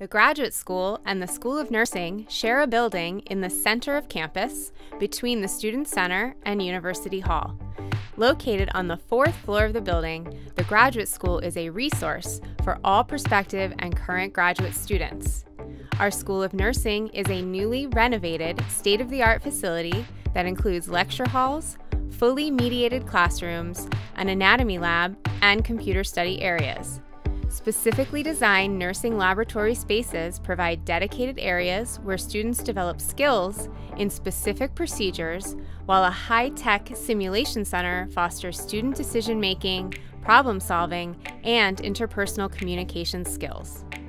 The Graduate School and the School of Nursing share a building in the center of campus between the Student Center and University Hall. Located on the 4th floor of the building, the Graduate School is a resource for all prospective and current graduate students. Our School of Nursing is a newly renovated, state-of-the-art facility that includes lecture halls, fully mediated classrooms, an anatomy lab, and computer study areas. Specifically designed nursing laboratory spaces provide dedicated areas where students develop skills in specific procedures, while a high-tech simulation center fosters student decision-making, problem-solving, and interpersonal communication skills.